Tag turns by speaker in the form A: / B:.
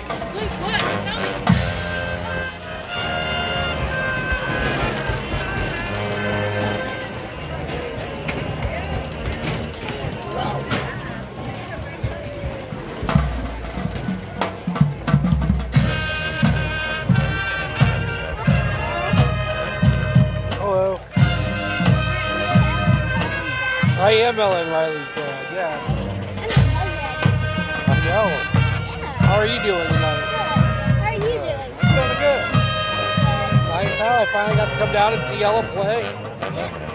A: Luke, what? Tell me.
B: Hello. I am Ellen Riley's dad, yes. I know. How are you doing tonight?
C: How are you doing?
B: I'm doing good.
C: That's good.
B: Nice. How I finally got to come down and see Ella play.